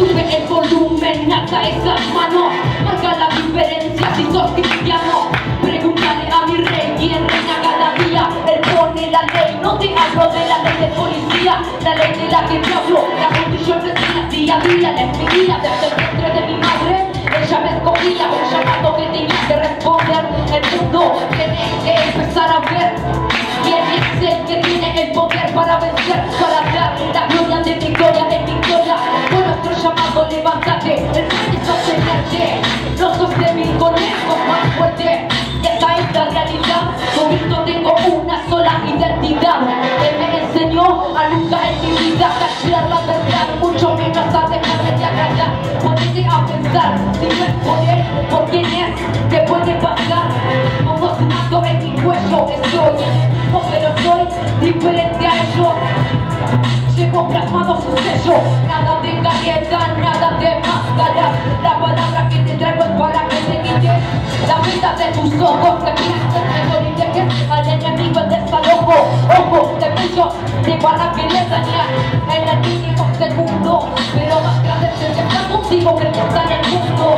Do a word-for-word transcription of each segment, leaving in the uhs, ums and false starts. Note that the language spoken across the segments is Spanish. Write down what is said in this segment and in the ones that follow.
Sube el volumen, alza esas manos, marca la diferencia si sos cristiano. Pregúntale a mi rey quién reina cada día. Él pone la ley, no te hablo de la ley de policía, la ley de la que te hablo, la condición vecina día a día. La envidia desde el vientre de mi madre, ella me escogía, el llamado que tenía que responder. El mundo tiene que empezar a ver quién es el que tiene el poder para vencer, para dar la gloria de victoria en victoria. Con nuestro llamado levántate, el plan es sostenerte, no sos débil, con él sos más fuerte. Y esa es la realidad, con Cristo tengo una sola identidad. Él me enseñó a nunca en mi vida callar la verdad, mucho menos a dejarme de agradar. Ponete a pensar, si no es por él, por quién es, ¿qué puede pasar? Como su mato en mi cuello, estoy enemigo, pero soy diferente a ellos. Llevo plasmado su sello, nada de careta, nada de máscara. La palabra que te traigo es para que te quites la venda de tus ojos, que pienses y dejes al enemigo el desalojo. Ojo, te pillo, te van a querer dañar en el mínimo segundo, pero más grande es el que está contigo que el que está en el mundo.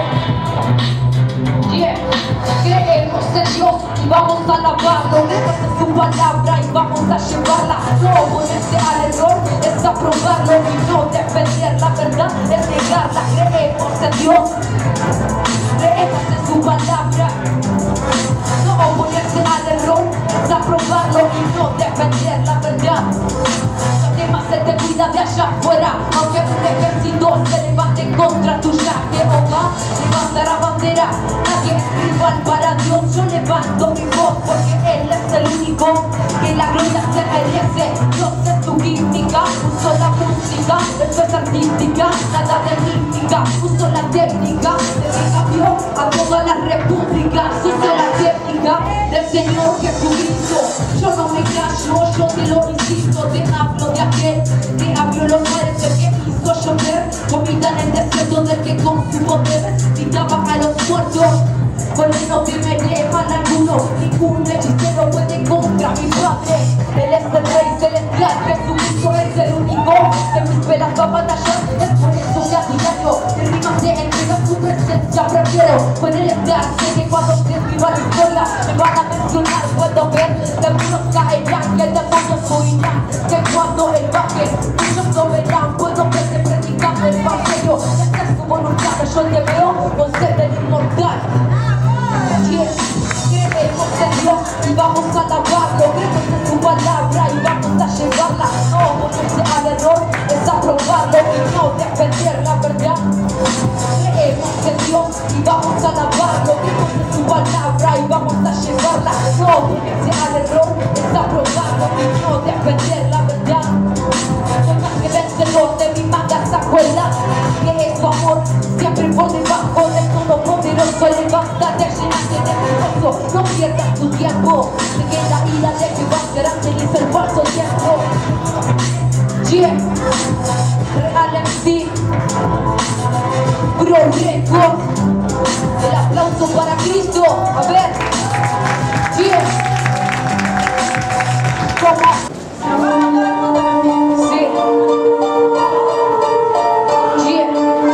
Yeah. Creemos en Dios y vamos a alabarlo, es su palabra y vamos a llevarla. No ponerse al error es aprobarlo y no defender la verdad es negarla. Creemos en Dios, creemos en su palabra. No ponerse al error es aprobarlo y no defender la verdad. Además se te cuida de allá afuera, aunque un ejército se levante contra tuya. Jehová levantará bandera, nadie es rival para Dios. Yo levanto mi voz porque Él es el único que la gloria se merece. Dios es tu química, uso la música, esto es artística, nada de mística. Uso la técnica de mi cambio a toda la república. Uso la técnica del Señor Jesucristo. Yo no me callo, yo te lo insisto. Te hablo de aquel que abrió los mares, el que hizo llover comida en el desierto, del que con su poder quitaba a los muertos. Con él no temeré mal alguno, ningún hechicero puede contra mi Padre. Él es el Rey celestial, Jesucristo es el único que mis velas va a batallar. Es por eso que a diario de rimas se entrega su presencia. Prefiero con él estar, sé que cuando se escriba la historia me van a mencionar. Puedo ver que algunos caerán, que el demonio huirán, que cuando él baje muchos lo verán. Puedo verte predicando el evangelio, esta es tu voluntad. Yo te veo con sed del inmortal. Creemos en Dios y vamos a alabarlo, creemos en su palabra y vamos a llevarla. No ponerse al error es aprobarlo y no defender la verdad. Creemos en Dios y vamos a alabarlo, creemos en su palabra y vamos a llevarla. No ponerse al error es aprobarlo y no defender la verdad. Soy más que vencedor, de mi manga saco el as, que es su amor siempre por debajo del todopoderoso. Levántate, llénate de mi gozo, no pierdas tu tiempo, sé que la ira de Jehová será feliz el falso tiempo. Yeah, Real M C, Bro Record, el aplauso para Cristo. A ver, yeah, como sí, yeah,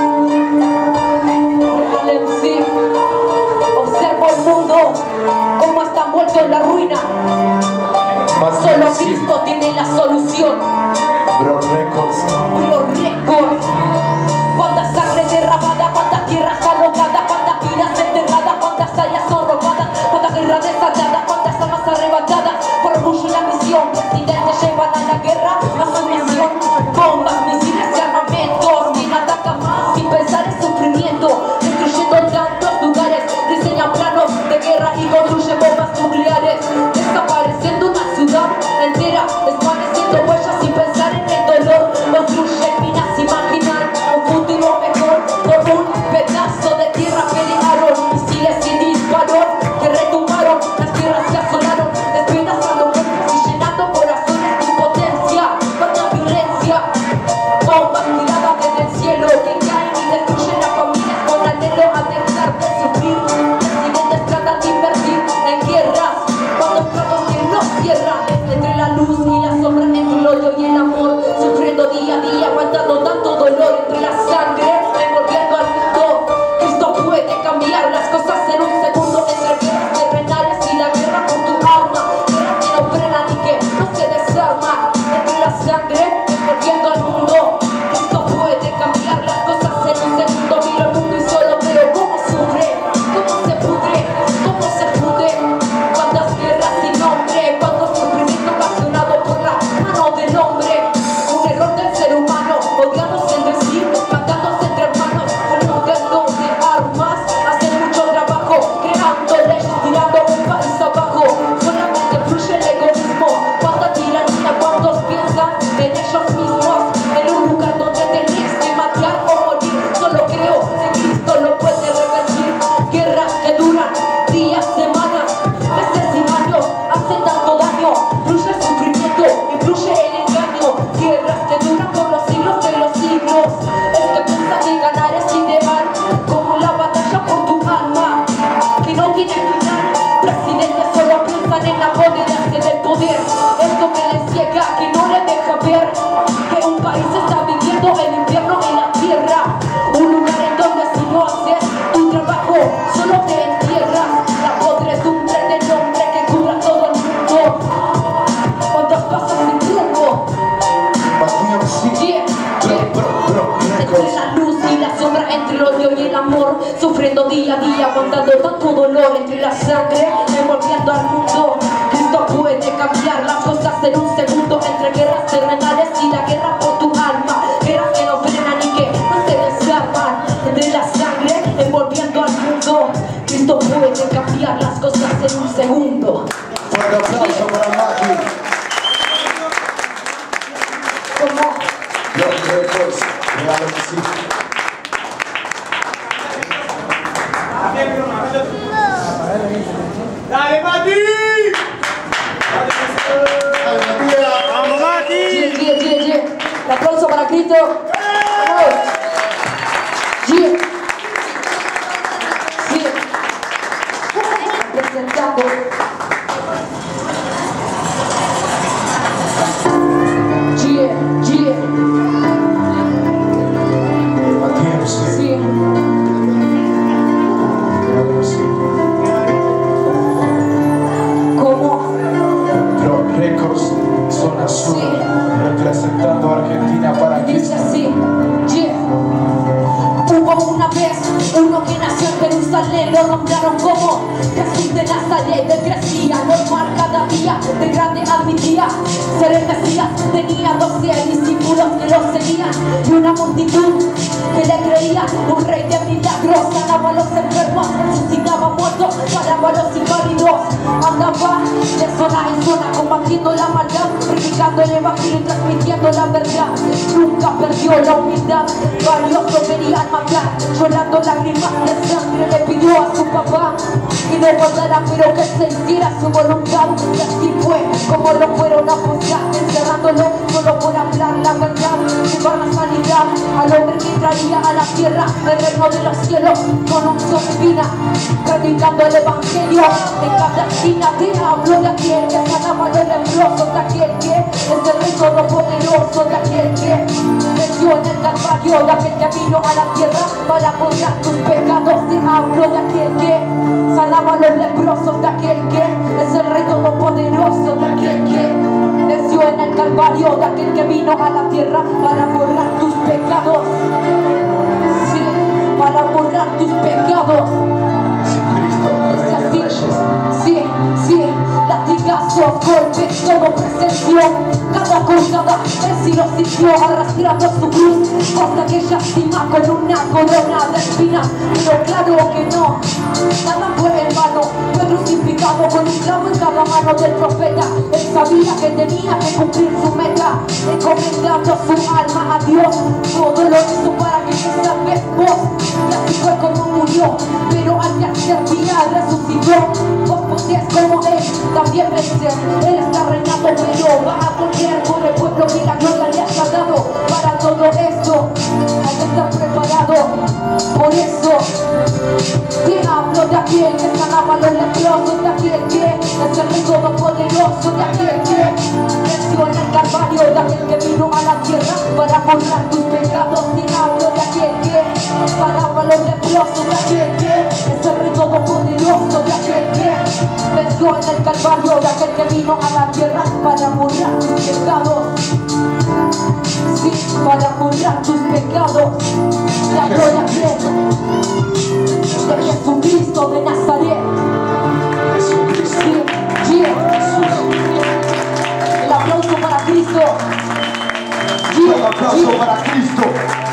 Real M C. Observo el mundo como está envuelto en la ruina. Solo Cristo tiene la solución. Bro Records. Bro Records. Cuánta sangre derramada, cuántas tierras alocadas, cuántas vidas enterradas, cuántas áreas son robadas, cuántas guerras desatadas, cuántas almas arrebatadas por orgullo y la misión. viviendo el infierno en la tierra. Un lugar en donde si no haces tu trabajo solo te entierra. La podredumbre del hombre que cura todo el mundo cuando pasas sin rumbo. Yeah, yeah. Entre la luz y la sombra, entre el odio y el amor, sufriendo día a día, aguantando tanto dolor, entre la sangre envolviendo al mundo. Esto puede cambiar las cosas en un segundo, entre guerras terrenales y la guerra por tu alma, guerras que no frenan y que no se desarman, entre la sangre envolviendo al mundo. Cristo puede cambiar las cosas en un segundo. Fuerte aplauso para Maki. Como Block Records, claro que sí. ¡Dale, Mati! ¡Dale, Matías! ¡Vamos, Mati! Yeah, yeah, yeah, yeah. Un aplauso para Cristo. Vamos. Yeah. Sí. Presentando. Yeah, yeah. Matías, sí. Sí. Claro que sí. ¿Cómo? Block Records, Zona Sur, Sí. representando a Argentina para Dice Cristo. así. Yeah. Hubo una vez uno que nació en Jerusalén, lo nombraron como Jesús de Nazaret. Él crecía normal cada día, de grande admitía ser el Mesías. Tenía doce discípulos que lo seguían y una multitud que le creía. Un rey de milagros, sanaba a los enfermos, resucitaba muertos, paraba a los inválidos. Andaba de zona en zona combatiendo la maldad, predicando el evangelio y transmitiendo la verdad. Nunca perdió la humildad, varios lo querían matar, llorando lágrimas de sangre le pidió a su papá que no guardara pero que se hiciera su voluntad. Y así fue como lo fueron a juzgar, encerrándolo solo por hablar la verdad, llevar la sanidad al hombre que traía a la tierra el reino de los cielos con unción divina, predicando el evangelio en cada esquina. Te hablo de aquel que sanaba a los leprosos, de aquel que es el rey todopoderoso, de aquel que venció en el Calvario, de aquel que vino a la tierra para borrar tus pecados. Te hablo de aquel que sanaba a los leprosos, de aquel que es el rey todopoderoso, de aquel que venció en el Calvario, de aquel que vino a la tierra para borrar tus pecados. Sí, para borrar tus pecados. Cristo, Rey de Reyes. Sí, sí, latigazos, golpes, todo presenció. Cada colgada el sí lo sintió, arrastrando su cruz hasta que ella cima con una corona de espinas. Pero claro que no, nada fue en vano. Fue crucificado con un clavo en cada mano del profeta. Él sabía que tenía que cumplir su meta, encomendando su alma a Dios. Todo lo hizo para que se salves vos. Y así fue como murió, pero al tercer día resucitó. Vos podés como él también vencer. Él está reinando, pero va a volver por el pueblo que la gloria le haya dado. Para todo esto hay que estar preparado. Por eso te hablo de aquel que sanaba a los leprosos, de aquel que es el rey todopoderoso, de aquel que venció en el Calvario, de aquel que vino a la tierra para borrar tus pecados. Te hablo de aquel que sanaba a los leprosos, de aquel que es el rey todopoderoso, de aquel que venció en el Calvario, de aquel que vino a la tierra para borrar tus pecados. Sí, para borrar tus pecados. Te hablo de aquel, de Jesucristo de Nazaret. Jesucristo. Sí, yeah. El aplauso para Cristo. Yeah, Un aplauso yeah. para Cristo.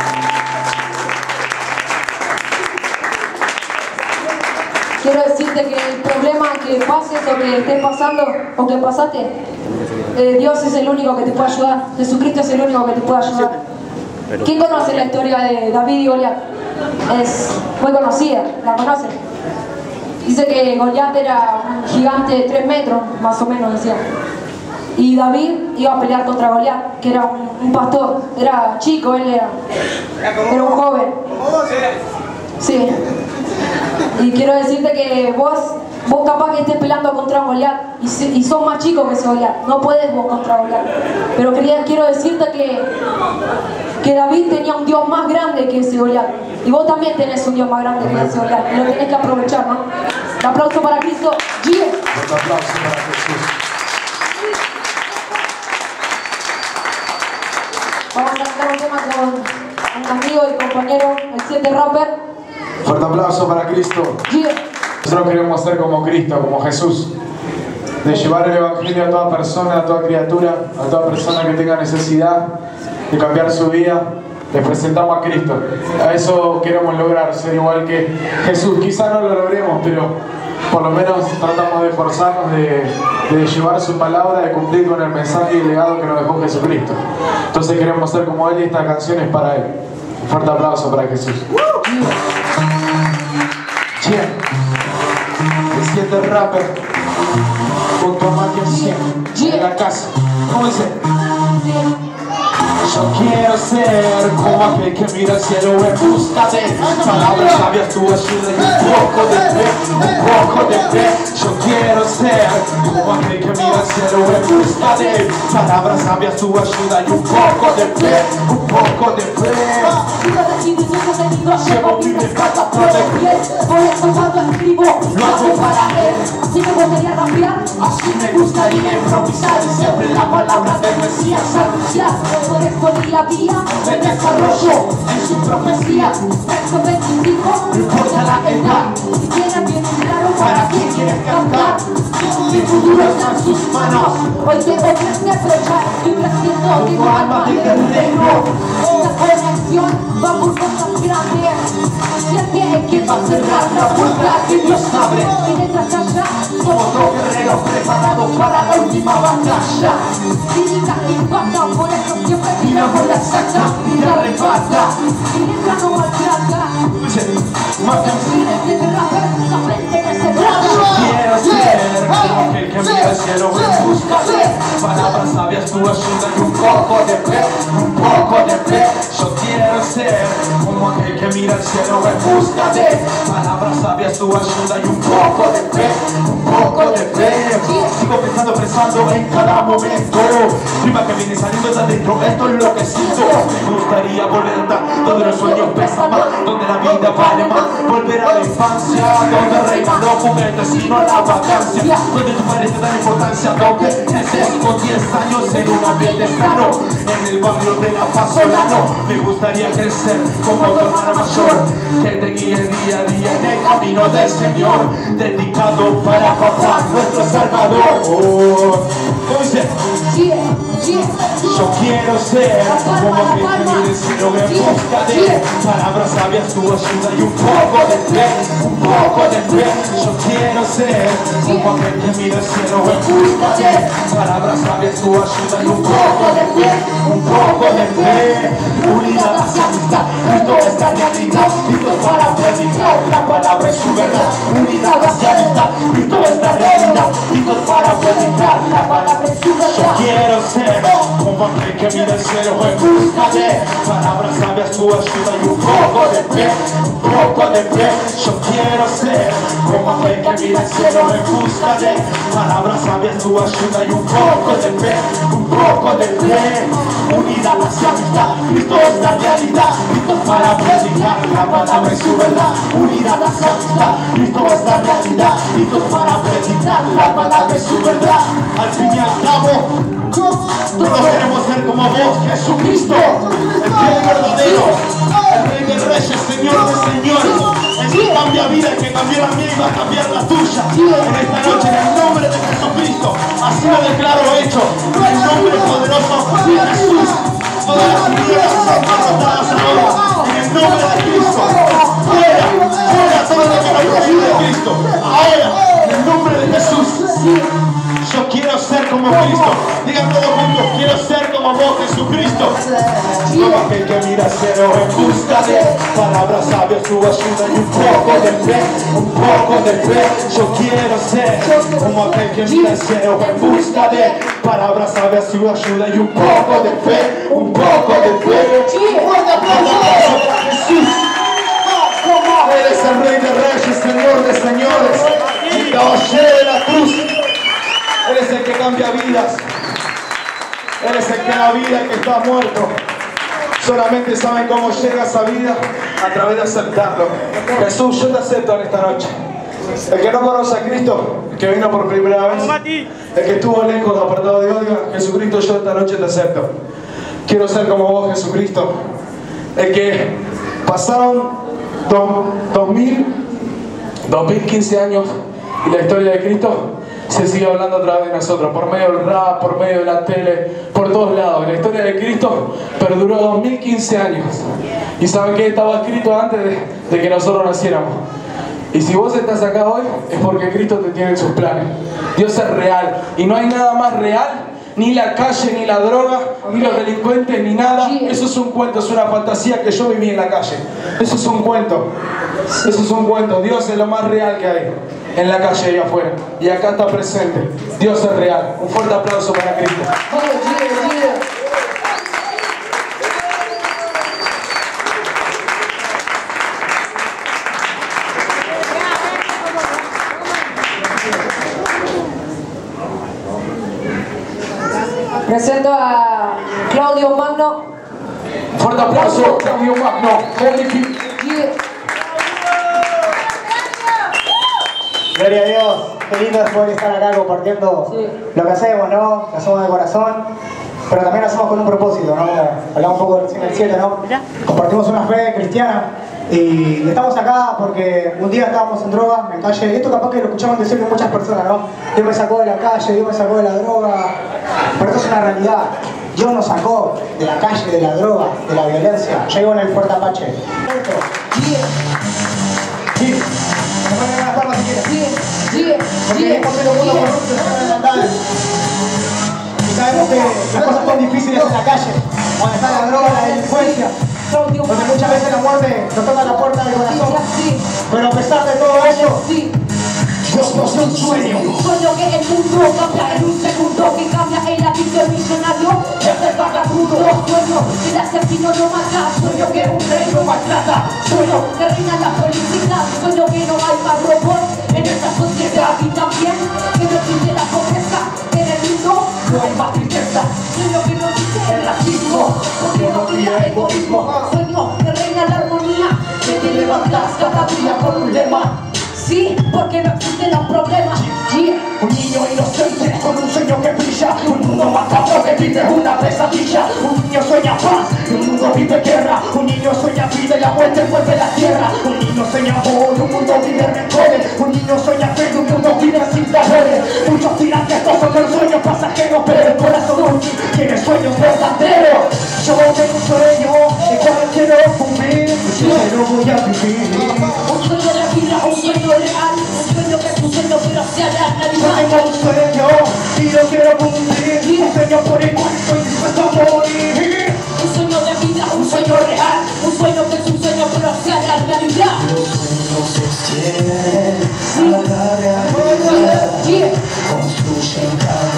Quiero decirte que el problema que pases o que estés pasando o que pasaste, eh, Dios es el único que te puede ayudar. Jesucristo es el único que te puede ayudar. ¿Quién conoce la historia de David y Goliat? Es muy conocida, ¿la conocen? Dice que Goliat era un gigante de tres metros, más o menos decía. Y David iba a pelear contra Goliat, que era un, un pastor. Era chico, él era, era un joven. Sí. Y quiero decirte que vos, vos capaz que estés peleando contra Goliat y, y sos más chico que ese Goliat. No puedes vos contra Goliat. Pero quería, quiero decirte que que David tenía un Dios más grande que ese Goliat. Y vos también tenés un Dios más grande que ese Goliat. Y lo tenés que aprovechar, ¿no? Un aplauso para Cristo. Gio. Un aplauso para Jesús. Vamos a cantar un tema con un amigo y compañero, el siete Rapper. Fuerte aplauso para Cristo. Gio. Nosotros queremos ser como Cristo, como Jesús. De llevar el Evangelio a toda persona, a toda criatura, a toda persona que tenga necesidad de cambiar su vida. Les presentamos a Cristo. A eso queremos lograr, ser igual que Jesús. Quizá no lo logremos, pero por lo menos tratamos de esforzarnos de, de llevar su palabra, de cumplir con el mensaje y el legado que nos dejó Jesucristo. Entonces queremos ser como Él y esta canción es para Él. Un fuerte aplauso para Jesús. Bien. El siete Rapper junto a Magia cien en la casa. ¿Cómo dice? Yo quiero ser como aquel que mira al cielo en busca de palabras sabias, tu ayuda y un poco de fe, un poco de fe. Yo quiero ser como aquel que mira al cielo en busca de palabras sabias, tu ayuda y un poco de fe, un poco de fe. Llevo mi espalda por el pie, por eso cuando escribo lo hago para Él. Así me gustaría rapear, así me gustaría improvisar y siempre la palabra del Mesías anunciar. Por eso día a día me desarrollo en su profecía. Verso veinticinco, no importa la edad. Si tienes bien claro para quién quieres cantar, mi futuro está en sus manos. Hoy tengo que aprovechar, estoy creciendo, tengo alma de guerrero. Esta conexión va por cosas grandes. Si el que es quien va a cerrar la puerta que Dios abre. Y detrás allá somos dos guerreros preparados para la última batalla. Lírica que impacta, por eso siempre tira por la exacta y la arrebata. Y letra no maltrata. Más canciones de rapper, la frente que se trata. Quiero ser como aquel que mira al cielo en busca de palabras sabias, tu ayuda y un poco de fe, un poco de fe. Yo quiero ser como aquel que mira al cielo en busca de palabras sabias, tu ayuda y un poco de fe, un poco de fe. Sigo pensando, pensando en cada momento. Prima que viene saliendo de adentro, esto es lo que siento. Me gustaría volver a estar donde los sueños pesan más, donde la vida vale más. Volver a la infancia, donde reinan los juguetes y no la vacancia. Donde tu padre te da importancia, donde creces con diez años en un ambiente sano. En el barrio de La Paz Solano. Me gustaría crecer como tu hermana mayor, que te guíe día a día en el camino del Señor, dedicado para papá, nuestro Salvador. Oh, ¿cómo dice? Yo quiero ser como aquel que mire el cielo en busca de palabras sabias, tu ayuda y un poco de fe, un poco de fe. Yo quiero ser como aquel que mire el cielo en busca de palabras sabias, tu ayuda y un poco de fe, un poco de fe. Unidad hacia amistad, Cristo es la realidad, Cristo es para predicar la palabra y su verdad. Unidad hacia amistad, Cristo es la realidad, Cristo es para predicar la palabra y su verdad. Yo quiero ser como aquel que mira el cielo en busca de palabras sabias, tu ayuda y un poco de fe, un poco de fe. Yo quiero ser como aquel que mira el cielo en busca de palabras sabias, tu ayuda y un poco de fe, un poco de fe. Unidad hacia amistad, Cristo es la realidad, Cristo es para predicar la palabra y su verdad. Unidad hacia amistad, Cristo es la realidad, Cristo es para predicar la palabra y su verdad. Al fin y al cabo, todos queremos ser como vos, Jesucristo, el fiel verdadero, el Rey de Reyes, Señor de Señores, el que cambia vida, el que cambió la mía y va a cambiar la tuya. En esta noche, en el nombre de Jesucristo, así lo declaro hecho, en el nombre poderoso de Jesús. Todas las tinieblas son derrotadas ahora, en el nombre de Cristo. Fuera, fuera todo lo que no proviene de Cristo. Ahora, en el nombre de Jesús. Yo quiero ser como Cristo. Digan todos juntos, quiero ser como vos, Jesucristo. Como aquel que mira al cielo en busca de palabras sabias, tu ayuda y un poco de fe, un poco de fe. Yo quiero ser como aquel que mira al cielo en busca de palabras sabias, tu ayuda y un poco de fe, un poco de fe. Fuerte aplauso para Jesús. Eres el Rey de Reyes, Señor de Señores, el caballero de la cruz. Eres el que cambia vidas. Eres el que da vida, el que está muerto. Solamente saben cómo llega esa vida a través de aceptarlo. Jesús, yo te acepto en esta noche. El que no conoce a Cristo, el que vino por primera vez, el que estuvo lejos, apartado de Dios, diga: Jesucristo, yo esta noche te acepto. Quiero ser como vos, Jesucristo. El que pasaron dos mil quince años y la historia de Cristo se sigue hablando a través de nosotros, por medio del rap, por medio de la tele, por todos lados. La historia de Cristo perduró dos mil quince años. ¿Y saben qué? Estaba escrito antes de, de que nosotros naciéramos. Y si vos estás acá hoy, es porque Cristo te tiene en sus planes. Dios es real. Y no hay nada más real, ni la calle, ni la droga, ni los delincuentes, ni nada. Eso es un cuento, es una fantasía que yo viví en la calle. Eso es un cuento. Eso es un cuento. Dios es lo más real que hay en la calle y afuera. Y acá está presente. Dios es real. Un fuerte aplauso para Cristo. Presento a Claudio Magno. Fuerte aplauso, Claudio Magno. Gloria a Dios, qué lindo es poder estar acá compartiendo sí. lo que hacemos, ¿no? Lo hacemos de corazón, pero también lo hacemos con un propósito, ¿no? Hablamos un poco recién del cielo, ¿no? Compartimos una fe cristiana y estamos acá porque un día estábamos en droga, en calle, y esto capaz que lo escuchamos decir de muchas personas, ¿no? Dios me sacó de la calle, Dios me sacó de la droga, pero esto es una realidad. Dios nos sacó de la calle, de la droga, de la violencia. Yo vivo en el Fuerte Apache. Sí. Sí. Me ponen una palma si quieres. Sí, sí, porque es porque lo mundo corrupto, y sabemos que las cosas son difíciles en la calle, donde está la droga, la delincuencia, donde muchas veces la muerte nos toca la puerta del corazón. Pero a pesar de todo eso, Dios posee un sueño. Un sueño que el mundo cambia en un segundo, que cambia el adicto, el millonario, es el vagabundo. Sueño que el asesino no mata, sueño que un rey no maltrata, sueño que reina la felicidad, sueño que no hay más robot en esta sociedad, y también que no existe la pobreza, que en el mundo no hay más tristeza, sueño que no existe el racismo, porque no cría el egoísmo, sueño que reina la armonía, que te levantas cada día con un lema. Sí, porque no existen los problemas. Yeah. Un niño inocente con un sueño que brilla, un mundo macabro que vive una pesadilla. Un niño sueña paz, un mundo vive guerra. Un niño sueña vida y la muerte vuelve la tierra. Un niño sueña amor, un mundo vive rencores. Un niño sueña fe, un mundo vive sin valores. Muchos dirán que estos son los sueños pasajeros, pero el corazón tiene sueños verdaderos. Yo tengo un sueño, el cual quiero cumplir, y lo voy a vivir. Un sueño de vida, un sueño real, un sueño que es un sueño pero se hará realidad. Tengo un sueño y lo quiero cumplir, un sueño por el cual estoy dispuesto a morir. Un sueño de vida, un sueño real, un sueño que es un sueño pero se hará realidad. Los sueños se extienden a la realidad, construyen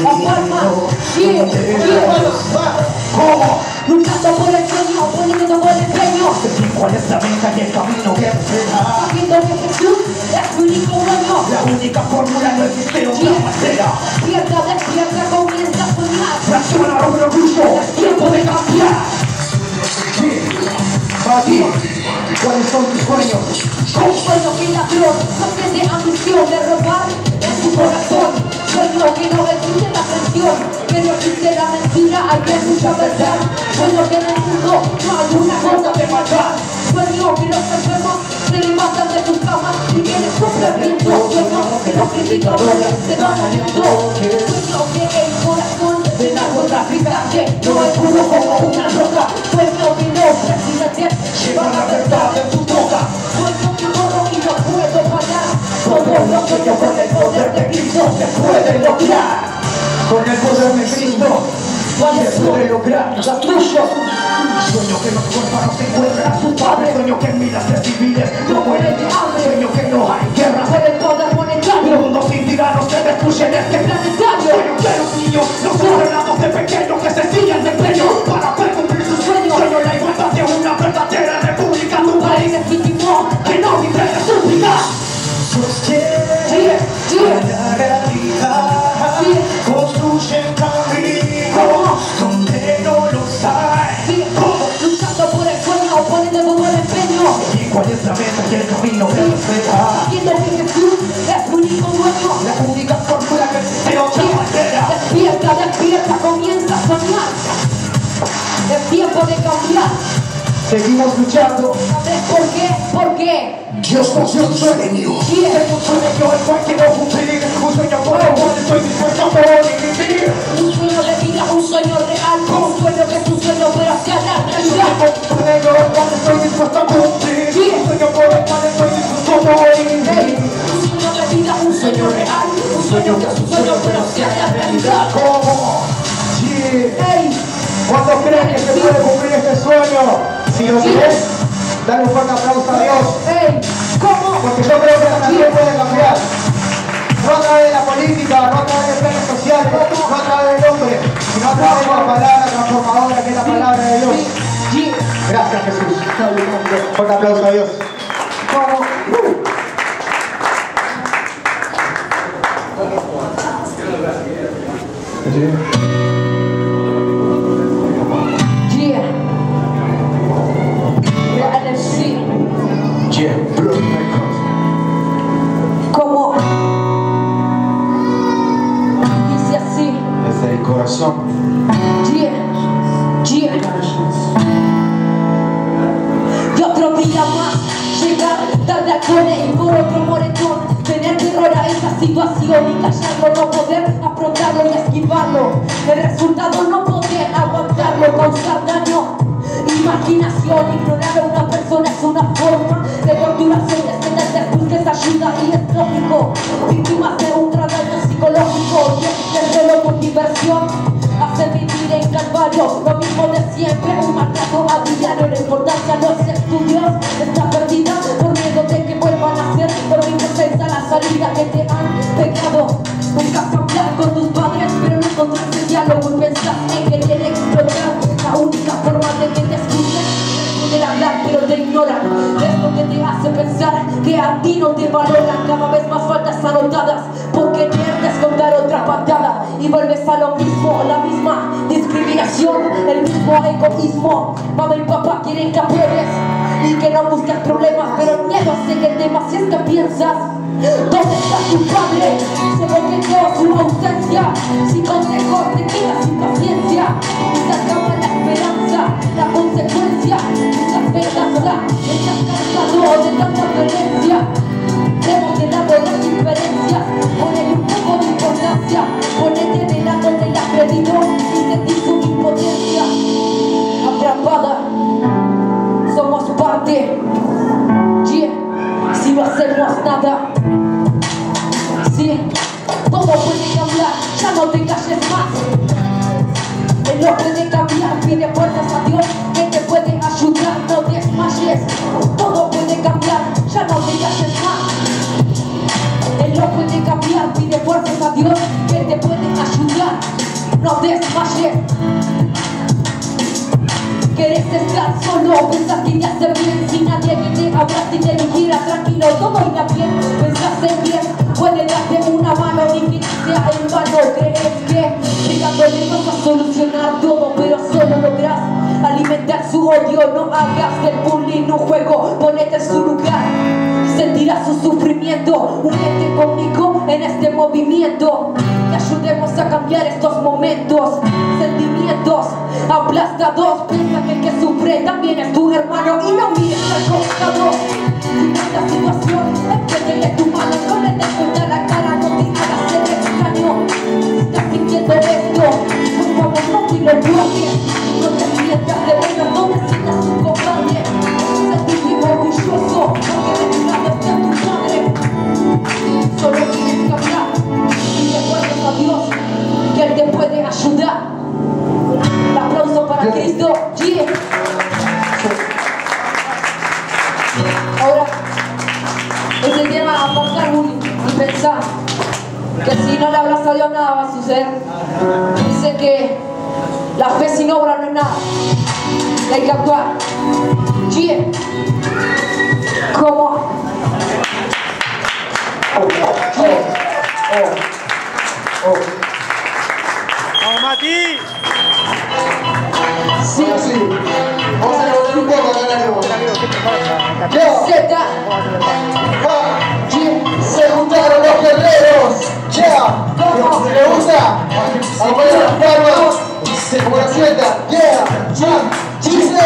caminos. ¿Cómo? Luchando por el sueño, poniendo por el empeño. ¿Cuál es la meta y el camino que enfrenta? Sabiendo que Jesús es tu único dueño. La única fórmula, no existe otra manera. Despierta, despierta, comienza a soñar. Reacciona a un orgullo, es tiempo de cambiar. Sí, para ti, ¿cuáles son tus sueños? Un sueño que ladrón no tiene ambición de robar en su corazón. Sueño que no existe la presión, que no existe la mentira, hay que mucha verdad. Sueño que en el mundo no hay una cosa de maldad. Sueño que los enfermos se levantan de sus camas y tienen sufrimiento. Sueño que los criticadores se van aliento. Sueño que el corazón del narcotraficante no es puro como una roca. Sueño que los presidentes llevan la verdad en su boca. Sueño que corro y no puedo parar. Todo lo que yo con el poder de Cristo se puede lograr. Con el poder de Cristo se puede lograr los tuyos. Sueño que los huérfanos encuentran a su padre. Sueño que miles de civiles no mueren de hambre. Sueño que no hay guerra por el poder monetario. Un mundo sin tiranos se destruye en este planetario. Sueño que los niños, los ordenados de pequeños que se siguen de empeño para poder cumplir sus sueños. Sueño la igualdad de una verdadera república. Tu país legítimo que no vive de súplica. Sostiene la realidad, construye caminos donde no los hay. Luchando ¿Cuál es la meta y el camino que nos espera? Siento que Jesús es tu único dueño, La única fórmula que existe otra manera. despierta, despierta, comienza a soñar. Es tiempo de cambiar. Seguimos luchando. ¿Sabes por qué? ¿Por qué? Dios nació un sueño. ¿Quién? Tengo un sueño que hoy cual quiero cumplir. Un sueño por el cual estoy dispuesto a morir. Un sueño de vida, un sueño real. Un sueño que es un sueño pero hacia la realidad. Un sueño por el cual estoy dispuesto a cumplir. Un sueño por el cual estoy dispuesto a morir. Un sueño de vida, un sueño real. Un sueño que es un sueño pero hacia la realidad. ¿Cómo? Sí. ¡Ey! ¿Cuándo crees que se puede cumplir este sueño? Si lo crees, dale un fuerte aplauso a Dios. ¡Ey! ¿Cómo? Porque yo creo que la nación puede cambiar. No a través de la política, no a través de planes sociales, no a través del hombre, sino a través de la palabra transformadora que es la palabra de Dios. Sí. Gracias, Jesús. Fuerte aplauso a Dios. ¿Cómo? Yeah. Real sí. Yeah, bro, records. ¿Cómo? Dice así. Desde el corazón. Yeah. Yeah. Y otro día más, llegar tarde al cole y por otro moretón. Tener terror a esa situación y callarlo, no poder afrontarlo y esquivarlo. El resultado no poder aguantarlo, causar daño. Imaginación, ignorar a una persona es una forma de torturación, descender de desayuda y es lógico. Víctimas de un gran daño psicológico y es desde por diversión. Hace vivir en calvario lo mismo de siempre, un maltrato a diario. La importancia de los estudios está perdida por miedo de que vuelvan a ser por mi inocencia la salida que te han pegado. Buscas hablar con tus padres pero no encontraste diálogo y pensás en querer explotar. La única forma de que te escuchen es poder hablar pero te ignoran. Es lo que te hace pensar que a ti no te valoran. Cada vez más faltas anotadas porque quieres contar otra patada y vuelves a lo mismo, la misma discriminación, el mismo egoísmo. Mamá y papá quieren que apruebes y que no busques problemas, pero miedo hace que temas. Si es que piensas, ¿dónde está tu padre? Se bloqueó su ausencia, sin consejos te quedas sin paciencia y se acaba la esperanza, la consecuencia, la esperanza. Estás cansado de tanta violencia. Demos de lado las diferencias, ponele un poco de importancia, ponete de lado del acredito y sentí su impotencia. Atrapada, somos parte, yeah, si no hacemos nada, sí, todo puede cambiar, ya no te calles más. Él no puede cambiar, pide fuerzas a Dios que te puede ayudar, no desmayes. Todo puede cambiar, ya no te calles más. Él no puede cambiar, pide fuerzas a Dios que te puede ayudar, no desmayes. Querés estar solo, pensás que te hace bien, si nadie que te abrace y te dijera tranquilo, todo irá bien. Pensás en bien, puede darte una mano y que sea en vano. Crees que llegándole vas a solucionar todo, pero solo lográs alimentar su odio. No hagas del bullying un juego, ponete en su lugar y sentirás su sufrimiento. Únete conmigo en este movimiento y ayudemos a cambiar estos momentos, sentimientos aplastados. Piensa que el que sufre también es tu hermano y no mires al costado. En esta situación extiéndele tu mano, no le des vuelta la cara, no te hagas el extraño. Si estás sintiendo esto, por favor no te lo bloques. No te sientas de menos, no te sientas un cobarde. Sentite orgulloso porque de tu lado está tu padre. Solo tienes que hablar y recuerdas a Dios que Él te puede ayudar. Un aplauso para Cristo. Yeah. Ahora, este tema apartar y pensar que si no le hablas a Dios nada va a suceder. Dice que la fe sin obra no es nada. Y hay que actuar. Yeah. ¿Cómo? Yeah. Oh, oh. ¡Vamos, Mati! Sí, sí. Vamos a devolver un poco acá en la Z. Se juntaron los guerreros. Yeah. ¿Le gusta? Apoya las palmas. Como la suelta. Yeah. Yeah. Chiste.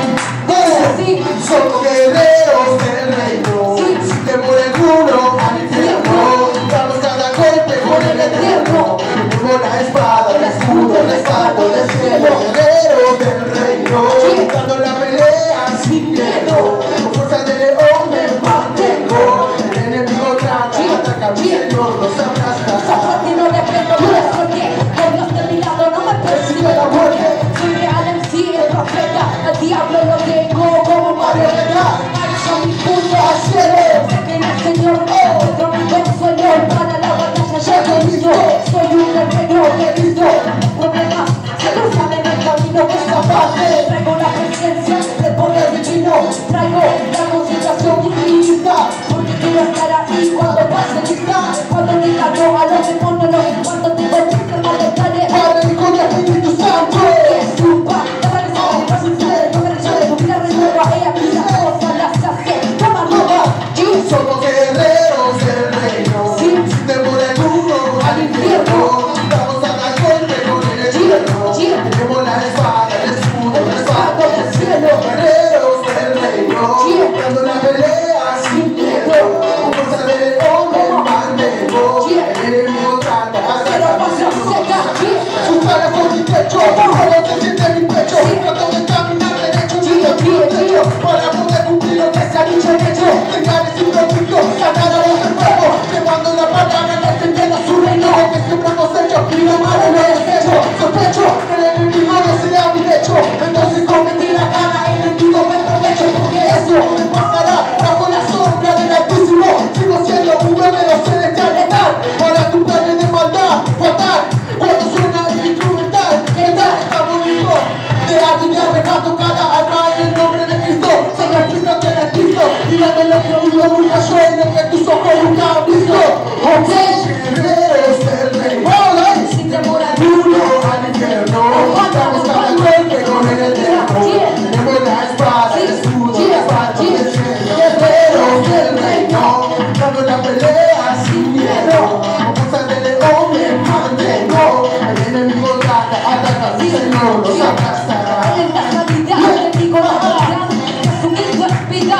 Yeah. Somos guerreros del reino. Si te muere alguno al infierno, damos cada golpe con el eterno. Con la espada, el escudo, el espada del cielo. Guerreros del reino. Dando la pelea sin miedo. Con fuerza de león me mantengo. El enemigo trata, ataca al Señor, los aplasta. Sos y no le prendo más porque con Dios de mi lado no me persigue la muerte. Soy real en sí, el profeta. Al diablo lo tengo como marioneta. Alzo mi puño al cielo. Sé que en el Señor es otro mi consuelo. Para la batalla ya lo he visto. Soy un guerrero que he visto problemas. Se cruzan en el camino que es capaz. Traigo la presencia del poder divino. Traigo la concentración infinita. Porque quiero estar ahí cuando pase lista. Cuando diga no a los demonios. Cuando te volviste mortales. Padre con el Espíritu Santo. Es tu paz. La pareja de paso ustedes. No me de tu vida renueva. Ella pisa cosas las hace. Toma nueva. Somos guerreros del reino. Sí. Si te muere alguno al infierno, vamos a dar golpe con el eterno. Tenemos la espada, el escudo, la espada del cielo. Guerreros del reino, dando la pelea sin miedo. Con fuerza de león me mantengo. El enemigo trata, ataca mi cielo. Sus balas por mi pecho, solo se siente en mi pecho. Trato de caminar derecho, siento mi techo. Para poder cumplir lo que se ha dicho en hecho. Tengar es un conflicto, sacar a los enfermos. Que cuando la palabra no se entienda su reino. Que siempre hemos hecho y lo malo no es hecho. Sospecho que el enemigo no sea mi lecho. Entonces cometí la cara, el enemigo me aprovecho. Porque eso me pasará bajo la sombra del Altísimo. Sigo siendo un guerrero celestial letal. Para tu plan de maldad, fatal. Cuando suena el instrumental, letal, está bonito. De atinar, regato cada alma en el nombre de Cristo. Soy el Cristo que eres Cristo. Y la de lo que uno nunca suena, que tus ojos nunca han visto. Ok, guerreros del reino. Si te muere alguno al infierno, vamos cada golpe con el eterno. Tenemos la espada, el escudo, la espada del cielo. Guerreros del reino, dando la pelea sin miedo. Con fuerza de león me mantengo. El enemigo trata, ataca al Señor, los aplastará. En la sanidad, el enemigo la batalla. Jesucristo es vida.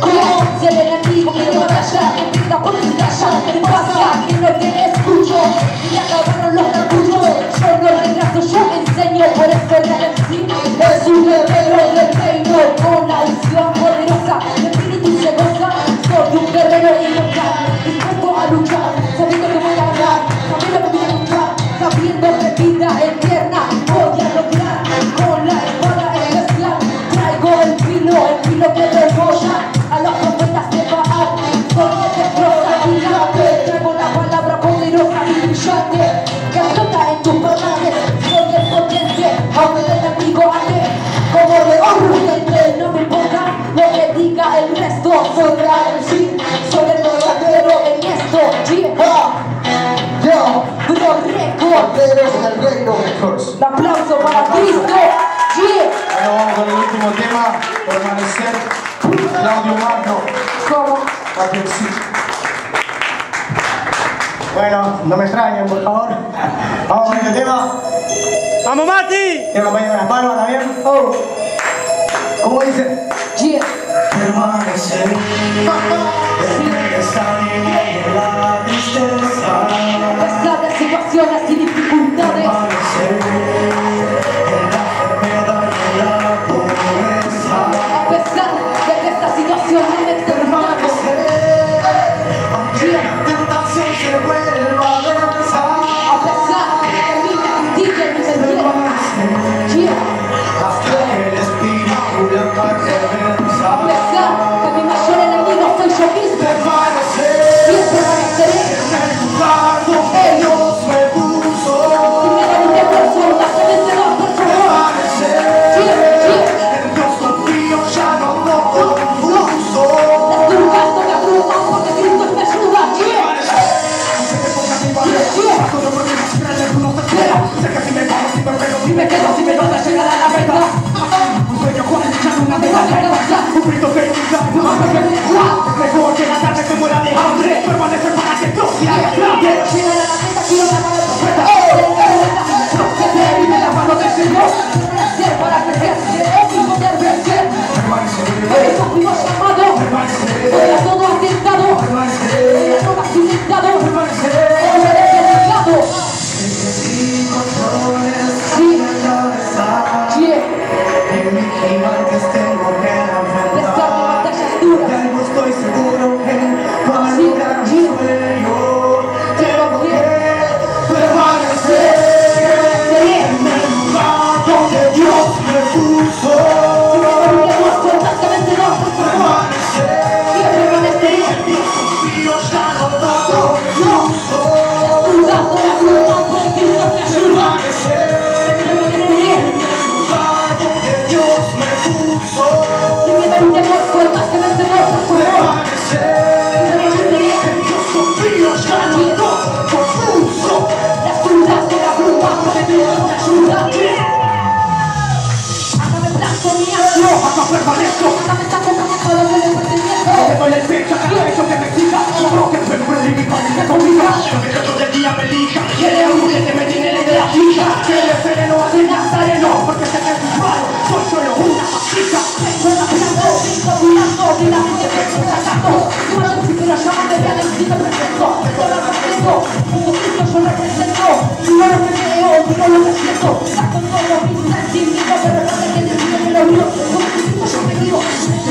Si el enemigo quiere batalla, empieza por mi talla. ¿Qué pasa? Que no te escucho. Y acabaron los orgullos. Yo no retraso, yo enseño. Por eso el M C es un guerrero del reino. Con la unción poderosa, el espíritu se goza. Soy un guerrero inmortal, dispuesto a luchar. Sabiendo que voy a ganar, sabiendo que voy a luchar. Sabiendo que vida eterna voy a lograr. Con la espada especial traigo el filo, el filo que desgolla a los profetas de Baal. Soy el destroza gigante, traigo la palabra poderosa y brillante que flota en tus parlantes. Soy el potente, aunque el enemigo ande como león rugiente. No me importa lo que diga el resto. Soy real en sí, soy el verdadero en esto. Yeah. Yo, Bro Record. guerreros del reino, Records. Un aplauso para Cristo. Yeah. Ahora vamos con el último tema, Permanecer, Claudio Magno, ¿Cómo? Atención. Bueno, no me extrañen, por favor. Vamos con el tema. ¡Vamos, Mati! Que acompañen con las palmas también. Oh. ¿Cómo dice? Yeah. Permanecer, en esta línea y la tristeza. A pesar de situaciones y dificultades, Permanecer, en la enfermedad y la pobreza. a pesar de que esta situación me exterminamos, Aunque la tentación se vuelva densa. a pesar de que mi castigo y mi sentido, yeah. Hasta que el espíritu la parte Eso fuimos llamados, hoy a todo atentado, hoy a todo accidentado, hoy a desperdigado. Sí, yeah. En mis gigantes tengo que enfrentar. Batallas duras. Y algo estoy seguro que para lograr mi sueño tengo que permanecer en el lugar donde Dios me puso. Constantemente no, Permanecer en Dios confío, ya no todo lo uso. jugando la pluma porque no me ayuda. Permanecer en el lugar donde Dios me puso. Sin miedo al temor, constantemente no, Permanecer en Dios confío, ya no todo confuso. las dudas de la pluma porque no me ayuda. Hágame blanco mi asio, Acá permanezco. hágame tanto como todo lo que le estoy teniendo. Le doy el pecho a cada hecho que me exija. Solo que me muere y mi padre me conmiga. Lo que yo del día me elija. Quiere un juguete me tiene la idea fija. Quiere sereno a ser nazareno. Porque sé que es mi mal. Soy solo una mastica. Suena blanco, pinto blanco, y la mente me está sacando. No me sé pero llámame ya del sitio perfecto. Yo lo represento, como Cristo yo represento. Digo lo que creo, digo lo que siento. Saco todo mi sentimiento, pero no me quede sin el oído. Como Cristo yo me guío.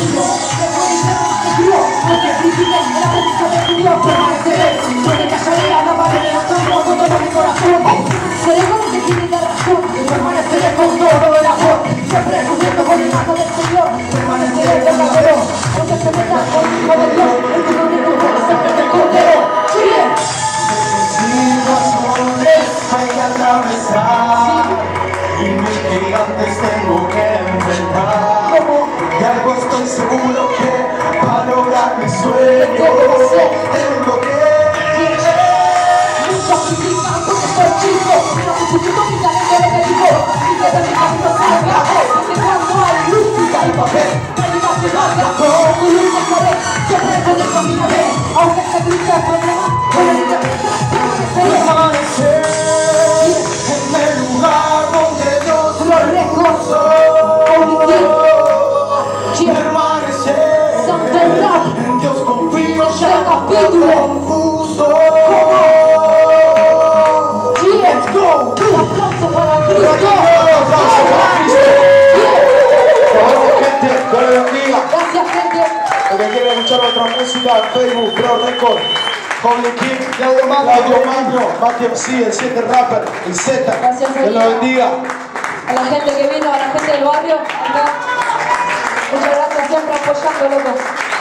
Aunque critiquen la práctica de tu Dios, permaneceré. Puede que haya la pared, no tengo todo mi corazón. Seré como que tiene la razón, permaneceré con todo el amor. Siempre cubierto con el manto del Señor, permaneceré verdadero. Aunque se meta con el Hijo de Dios, el que no me tuvo la sangre del Cordero. ¡Sigue! Sin razones hay que atravesar. Y mis gigantes tengo que enfrentar. Y algo estoy seguro que para lograr mis sueños tengo que Muchos critican porque soy chico, pero necesito mi talento lo que digo. Así que de mi camino se lo bajo, porque cuando hay luz y hay papel, no hay más que valga. Como luz de pared, siempre con el camino de, aunque se grita el problema, con el permaneceré. permanecer en el lugar donde Dios Lo reconozco, permanecer Santo Rap, en Dios confío, ya ya no capítulo. confuso. Let's go! Un aplauso para Cristo. Gente, Dios les bendiga. Gracias, gente. El que quiere escuchar nuestra música, Facebook, Pro Record, Holy King, Claudio Magno, Mati M C, el siete Rapper, el Z. Gracias, Dios los bendiga. A la gente que vino, a la gente del barrio, acá. Muchas gracias siempre apoyando, loco.